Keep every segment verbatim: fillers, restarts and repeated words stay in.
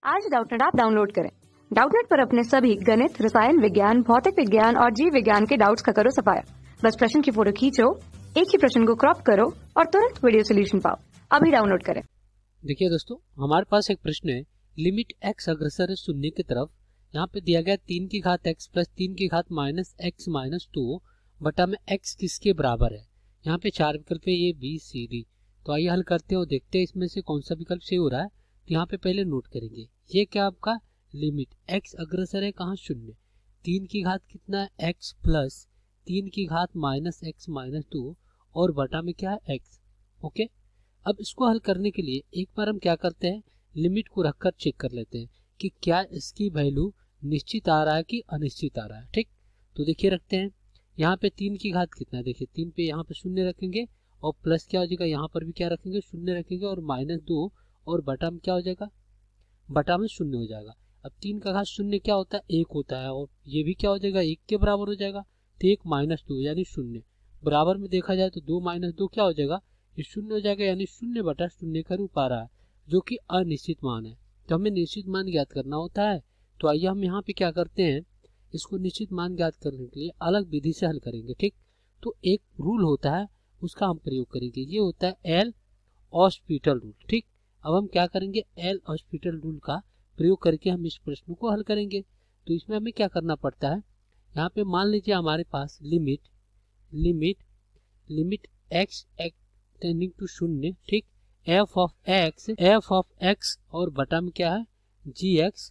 आज Doubtnut app download करें। Doubtnut पर अपने सभी गणित, रसायन विज्ञान, भौतिक विज्ञान और जीव विज्ञान के डाउट्स का करो सफाया। बस प्रश्न की फोटो खींचो, एक ही प्रश्न को क्रॉप करो और तुरंत वीडियो सोल्यूशन पाओ। अभी डाउनलोड करें। देखिए दोस्तों, हमारे पास एक प्रश्न है, लिमिट एक्स अग्रसर है शून्य की तरफ। यहाँ पे दिया गया तीन की घात एक्स प्लस तीन की घात माइनस एक्स माइनस टू बटा में एक्स किसके बराबर है। यहाँ पे चार विकल्प है, ए बी सी डी। तो आइए हल करते हैं और देखते हैं इसमें से कौन सा विकल्प सही हो रहा है। तो यहाँ पे पहले नोट करेंगे, ये क्या आपका लिमिट एक्स अग्रसर है कहाँ शून्य, तीन की घात कितना है एक्स प्लस तीन की घात माइनस एक्स माइनस टू और बटा में क्या है एक्स। ओके, अब इसको हल करने के लिए एक बार हम क्या करते हैं, लिमिट को रखकर चेक कर लेते हैं कि क्या इसकी वैल्यू निश्चित आ रहा है कि अनिश्चित आ रहा है। ठीक, तो देखिए रखते हैं। यहाँ पे तीन की घात कितना है, देखिए तीन पे यहाँ पे शून्य रखेंगे और प्लस क्या हो जाएगा, यहाँ पर भी क्या रखेंगे शून्य रखेंगे और माइनस दो और बटा में क्या हो जाएगा, बटा में शून्य हो जाएगा। अब तीन का घात शून्य क्या होता है, एक होता है और ये भी क्या हो जाएगा, एक के बराबर हो जाएगा। तो एक माइनस दो यानी शून्य, बराबर में देखा जाए तो दो माइनस दो क्या हो जाएगा, ये शून्य हो जाएगा, यानी शून्य बटा शून्य का रूप आ रहा है जो कि अनिश्चित मान है। तो हमें निश्चित मान ज्ञात करना होता है। तो आइए हम यहाँ पे क्या करते हैं, इसको निश्चित मान ज्ञात करने के लिए अलग विधि से हल करेंगे। ठीक, तो एक रूल होता है उसका हम प्रयोग करेंगे, ये होता है एल हॉस्पिटल रूल। ठीक, अब हम क्या करेंगे, एल हॉस्पिटल रूल का प्रयोग करके हम इस प्रश्न को हल करेंगे। तो इसमें हमें क्या करना पड़ता है, यहाँ पे मान लीजिए हमारे पास limit limit limit x tending to शून्य, ठीक, f of x f of x और बटा में क्या है जी एक्स।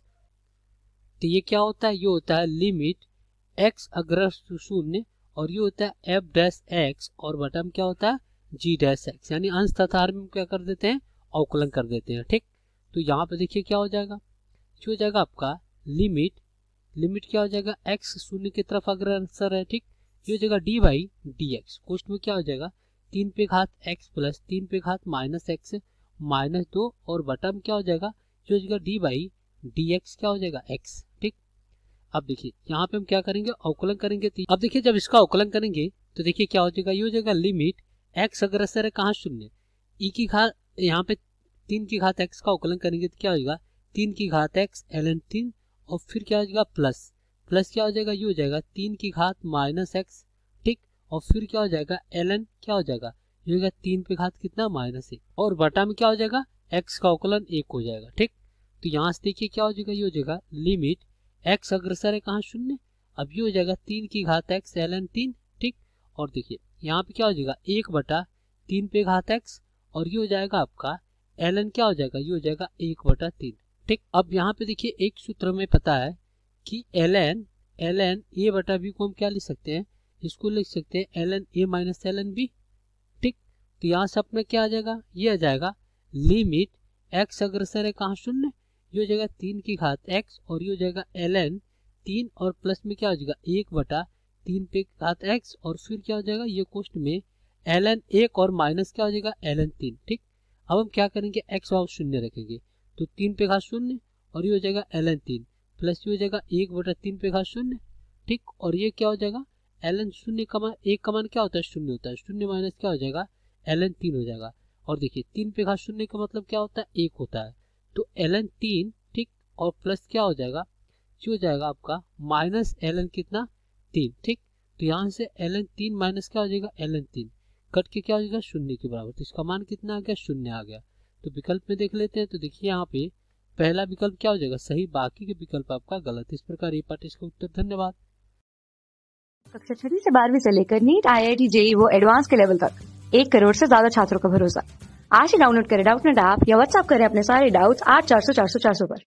तो ये क्या होता है, ये होता है लिमिट एक्स अग्रसर टू शून्य और ये होता है एफ डैश एक्स और बटा में क्या होता है जी डैश एक्स, यानी अंश तथा हर में क्या कर देते हैं, अवकलन कर देते हैं। ठीक, तो यहाँ पे देखिए क्या हो जाएगा, जो हो जाएगा आपका लिमिट लिमिट क्या हो जाएगा, एक्स शून्य की तरफ अग्रसर है। ठीक, ये हो जाएगा डी बाई डी एक्स, कोष्ठ में क्या हो जाएगा तीन पे घात एक्स प्लस तीन पे घात माइनस एक्स माइनस दो और बटा में क्या हो जाएगा, जो हो जाएगा डी बाई डी एक्स क्या हो जाएगा एक्स। ठीक, अब देखिए यहाँ पे हम क्या करेंगे, अवकलन करेंगे। अब देखिए जब इसका अवकलन करेंगे तो देखिए क्या हो जाएगा, ये हो जाएगा लिमिट एक्स अग्रसर है कहाँ शून्य, ई की घात यहाँ पे तीन की घात एक्स का अवकलन करेंगे तो क्या हो जाएगा तीन की घात एक्स एल तीन और फिर क्या हो जाएगा प्लस प्लस क्या हो जाएगा, ये हो जाएगा तीन की घात माइनस एक्स। ठीक, और फिर क्या हो जाएगा एल एन क्या हो जाएगा, ये हो जाएगा तीन पे घात कितना माइनस एक और बटा में क्या हो जाएगा एक्स का अवकलन एक हो जाएगा। ठीक, तो यहाँ से देखिए क्या हो जाएगा, ये हो जाएगा लिमिट एक्स अग्रसर है कहाँ शून्य, अब ये हो जाएगा तीन की घात एक्स एल एन तीन। ठीक, और देखिए यहाँ पे क्या हो जाएगा एक बटा तीन पे घात एक्स और ये हो जाएगा आपका एल एन क्या हो जाएगा, ये हो जाएगा एक बटा तीन। ठीक, अब यहाँ पे देखिए एक सूत्र में पता है कि L N L N A बटा बी को हम क्या लिख सकते हैं, इसको लिख सकते हैं L N A minus L N B. ठीक, तो यहाँ से अपना क्या आ जाएगा, ये आ जाएगा लिमिट एक्स अग्रसर है कहाँ शून्य, ये हो जाएगा तीन की घात एक्स और ये हो जाएगा एल एन तीन और प्लस में क्या हो जाएगा एक बटा तीन पे घात एक्स और फिर क्या हो जाएगा, ये कोष्ठ में एल एन एक और माइनस क्या हो जाएगा एल एन तीन। ठीक, अब हम क्या करेंगे, एक्स वाव शून्य रखेंगे तो तीन पे घात शून्य और ये हो जाएगा एल एन तीन प्लस ये हो जाएगा एक बटा तीन पे घात शून्य। ठीक, और ये क्या हो जाएगा एल एन शून्य का मान, एक का मान क्या होता है शून्य होता है, शून्य माइनस क्या हो जाएगा एल एन तीन हो जाएगा। और देखिए तीन पे घात शून्य का मतलब क्या होता है एक होता है, तो एल एन तीन। ठीक, और प्लस क्या हो जाएगा, जो हो जाएगा आपका माइनस एल एन कितना तीन। ठीक, तो यहाँ से एल एन तीन माइनस क्या हो जाएगा एल एन तीन कट के क्या हो जाएगा शून्य के बराबर, तो इसका मान कितना आ गया शून्य आ गया। तो विकल्प में देख लेते हैं, तो देखिए यहाँ पे पहला विकल्प क्या हो जाएगा सही, बाकी के विकल्प आपका गलत। इस प्रकार ये पाठ इसका उत्तर। धन्यवाद। कक्षा छठी से बारहवीं से लेकर NEET, I I T, JEE वो एडवांस के लेवल तक एक करोड़ से ज्यादा छात्रों का भरोसा। आज ही डाउनलोड करें डाउटनेट ऐप या व्हाट्सएप करें अपने सारे डाउट्स आठ चार सौ चार सौ चार सौ पर।